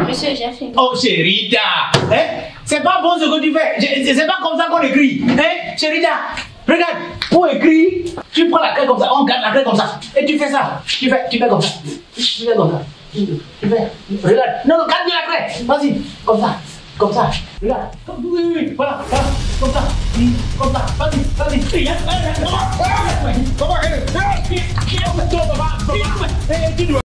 Monsieur, j'ai fini. Oh, Chérida, hein? C'est pas bon ce que tu fais. C'est pas comme ça qu'on écrit. Hein? Chérida, regarde, pour écrire, tu prends la clé comme ça, on garde la clé comme ça. Et tu fais ça. Tu fais comme ça. Tu fais comme ça. Tu fais. Regarde. Non, garde bien la clé. Vas-y. Comme ça. Comme ça. Regarde. Oui. Voilà. Comme ça. Comme ça. Vas-y. Comment?